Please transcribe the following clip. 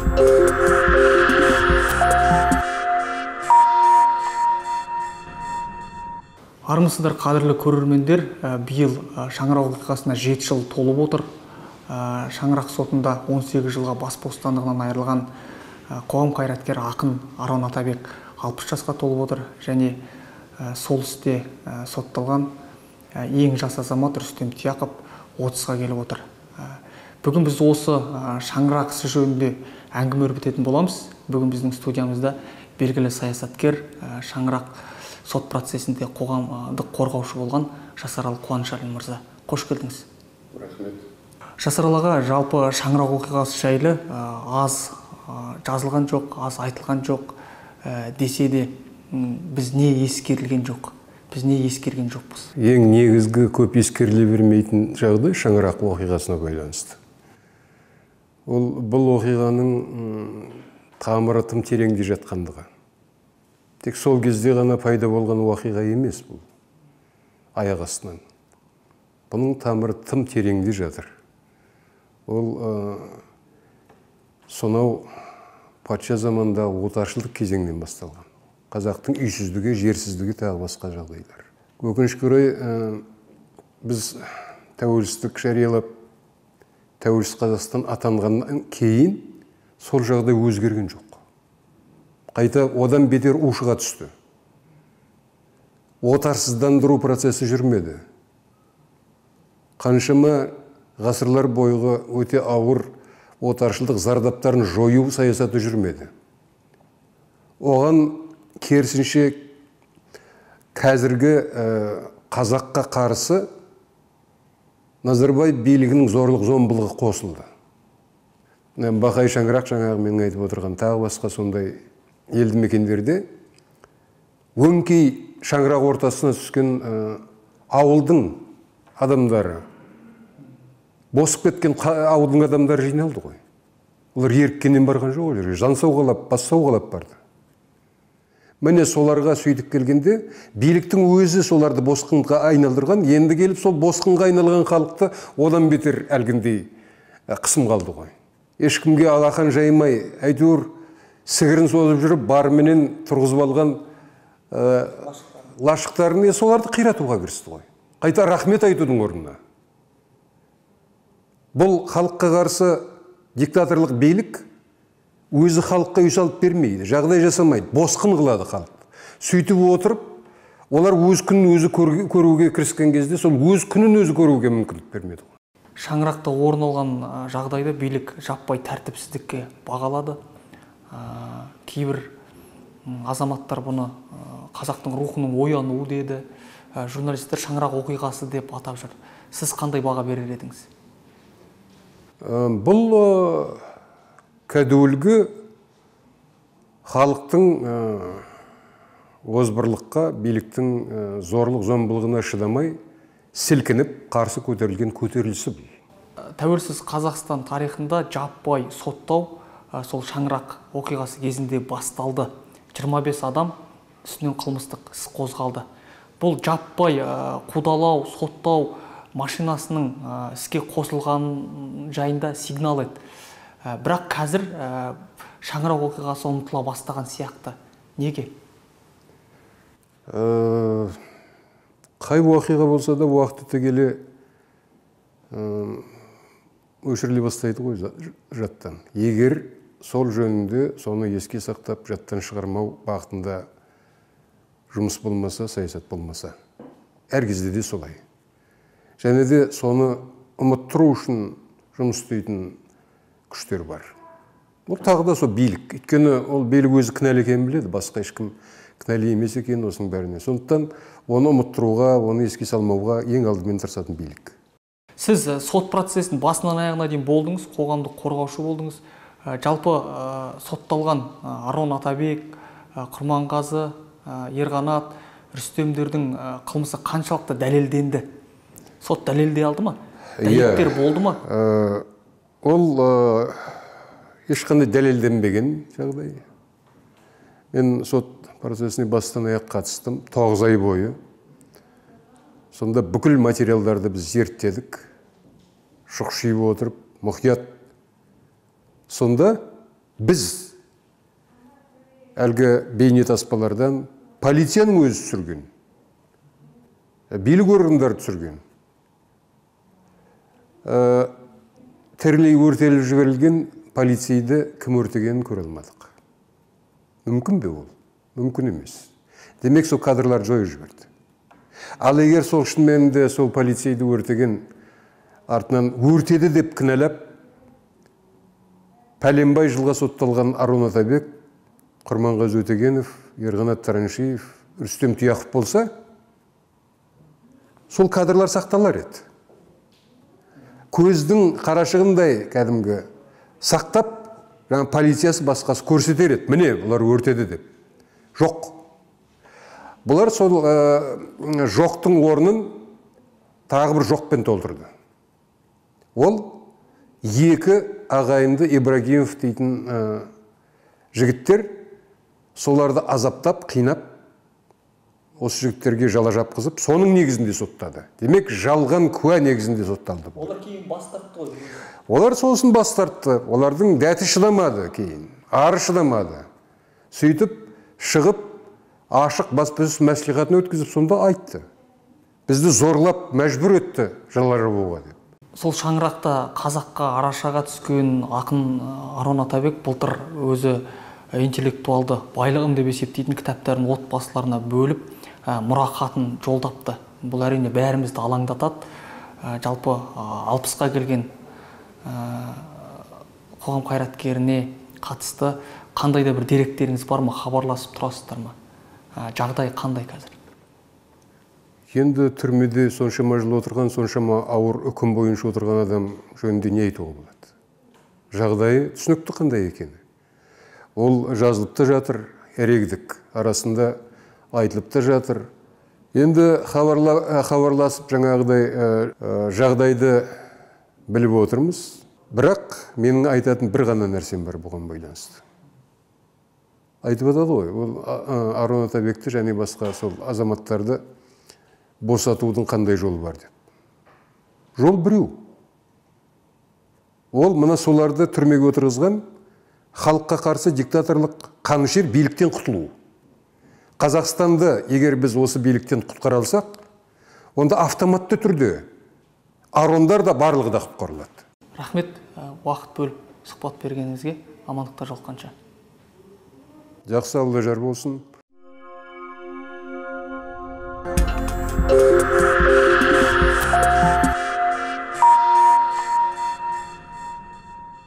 Армысыздар қадірлі көрермендер, биыл шаңырақ оқиғасына 7 жыл толып отыр. Шаңырақ сотында 18 жылға бас бостандығынан айырылған қоғам қайраткері ақын Арон Атабек 60 жасқа толып отыр. Және сол істе сотталған ең жас азамат Рүстем Тияқов 30-ға келіп отыр. Бүгін біз осы шаңырақ ісі жөнінде әңгіме өрбітетін боламыз. Бүгін біздің студиямызда белгілі саясаткер, шаңырақ сот процесінде қоғамдық қорғаушы болған Жасаралы Қуанышәлі мырза. Қош келдіңіз. Рахмет. Жасаралыға жалпы шаңырақ оқиғасы жайлы аз жазылған жоқ, аз айтылған жоқ десе де біз не ескерілген жоқ? Біз не ескерген жоқпыз? Ең негізгі көп ескеріле бермейтін жағдай шаңырақ оқиғасына байланысты. Бұл оқиғаның тамыры тым тереңде жатқандығы. Тек сол кезде ғана пайда болған оқиға емес бұл, аяқ астынан. Бұның тамыры тым тереңде жатыр. Ол сонау патша замандағы отаршылдық кезеңнен басталған. Қазақтың үйсіздігі, жерсіздігі тағы басқа жағдайлар. Өкінішке орай біз тәуелсіздік жариялап, тәуелсіз Қазақстан атанғаннан кейін сол жағдай өзгерген жоқ. Қайта одан бетер ушыға түсті. Отарсыздандыру процесі жүрмеді. Қаншама ғасырлар бойғы өте ауыр отаршылдық зардаптарын жою саясаты жүрмеді. Оған керісінше қазіргі қазаққа қарсы Назарбаев билігінің зорлық-зомбылығы қосылды. Бақай шаңырақ жаңағы мен айтып отырған тағы басқа сондай елді мекендерде өңкей шаңырақ ортасына түскен ауылдың адамдары, босып кеткен ауылдың адамдары жиналды ғой. Олар еріккеннен барған жоқ, олар жан сауғалап, бас сауғалап барды. Міне соларға сөйтіп келгенде биліктің өзі соларды босқынға айналдырған, енді келіп сол босқынға айналған халықты одан бетер әлгіндей қысым қалды ғой. Ешкімге алақан жаймай, әйтеуір сігірін созып жүріп, барыменен тұрғызып алған лашықтарын соларды қиратуға кірісті ғой. Қайта рахмет айтудың орнына. Бұл халыққа қарсы диктаторлық билік өзі халыққа үй салып бермейді, жағдай жасамайды, босқын қылады халық. Сөйтіп отырып, олар өз күнін өзі көруге кіріскен кезде, сол өз күнін өзі көруге мүмкіндік бермеді. Шаңырақта орын алған жағдайда билік жаппай тәртіпсіздікке бағалады. Кейбір азаматтар бұны қазақтың рухының оянуы деді. Журналистер шаңырақ оқиғасы деп атап жүр. Сіз қандай баға берер едіңіз? Бұл кәдуілгі халықтың озбырлыққа, биліктің зорлық-зомбылығына шыдамай, сілкініп, қарсы көтерілген көтерілісі бұл. Тәуелсіз Қазақстан тарихында жаппай соттау сол шаңырақ оқиғасы кезінде басталды. 25 адам үстінен қылмыстық іс қозғалды. Бұл жаппай қудалау, соттау машинасының іске қосылған жайында сигнал еді. Бірақ қазір шаңырақ оқиғасы ұмытыла бастаған сияқты. Неге? Қай оқиға болса да уақыт өте келе өшіріле бастайды ғой жаттан. Егер сол жөнінде соны еске сақтап, жаттан шығармау бағытында жұмыс болмаса, саясат болмаса. Әр кезде де солай. Және де соны ұмыттыру үшін жұмыс істейтін күштер бар. Бұл тағы да сол билік. Өйткені ол билік өзі кінәлі екенін біледі, басқа ешкім кінәлі емес екен осының бәріне. Сондықтан оны ұмыттыруға, оны еске салмауға ең алдымен тырысатын билік. Сіз сот процесін басынан аяғына дейін болдыңыз, қоғамдық қорғаушы болдыңыз. Жалпы сотталған Арон Атабек, Құрманғазы, Ерғанат, Рүстемдердің қылмысы қаншалықты дәлелденді? Сот дәлелдей алды ма? Дәйектер болды ма? Ол ешқандай дәлелденбеген жағдай. Мен сот процесіне бастан аяқ қатыстым, 9 ай бойы. Сонда бүкіл материалдарды біз зерттедік, шұқшиып отырып, мұқият. Сонда біз әлгі бейнетаспалардан полицияның өзі түсірген, билік органдары түсірген, тірілей өртеліп жіберілген полицейді кім өртегенін көре алмадық. Мүмкін бе ол? Мүмкін емес. Демек, сол кадрлар жойып жіберді. Ал егер сол шынымен сол полицейді өртеген артынан өртеді деп кінәлап, пәленбай жылға сотталған Арон Атабек, Құрманғазы Өтегенов, Ерқанат Тараншиев, Рүстем Тұяқов болса, сол кадрлар сақталар еді. Көздің қарашығындай кәдімгі сақтап, полициясы басқасы көрсетер еді. Міне, бұлар өртеді деп. Жоқ. Бұлар сол жоқтың орнын тағы бір жоқпен толтырды. Ол екі ағайынды Ибрагимов дейтін жігіттер соларды азаптап, қинап, осы жігіттерге жала жапқызып, соның негізінде соттады. Демек, жалған куә негізінде сотталды. Олар кейін бас тартты ғой. Олар сосын бас тартты. Олардың дәті шыдамады кейін, ары шыдамады. Сөйтіп, шығып, ашық баспасөз мәслихатын өткізіп, сонда айтты. Бізді зорлап, мәжбүр етті жала жабуға деп. Сол шаңырақта қазаққа арашаға түскен ақын Арон Атабек былтыр өзі интеллектуалды байлығым деп есептейтін кітаптарын отбасыларына бөліп, мұрахатын жолдапты. Бұл әрине бәрімізді алаңдатады. Жалпы 60-қа келген қоғам қайраткеріне қатысты қандай да бір деректеріңіз бар ма, хабарласып тұрасыздар ма? Жағдай қандай қазір? Енді түрмеде соншама жыл отырған, соншама ауыр үкім бойынша отырған адам жөнінде не айтуға болады? Жағдайы түсінікті қандай екені. Ол жазылып та жатыр, ерегдік арасында айтылып та жатыр. Енді хабарласып жаңағыдай жағдайды біліп отырмыз. Бірақ менің айтатын бір ғана нәрсем бар бұған байланысты. Айтып атады ғой, ол Арон Атабекті және басқа сол азаматтарды босатудың қандай жолы бар деп. Жол біреу. Ол мына соларды түрмеге отырғызған халыққа қарсы диктаторлық қанішер биліктен құтылу. Қазақстанды егер біз осы биліктен құтқара алсақ, онда автоматты түрде Арондар да барлығы да құтқарылады. Рахмет, уақыт бөліп сұхбат бергеніңізге. Амандықта жолыққанша. Жақсы, Алла жар болсын.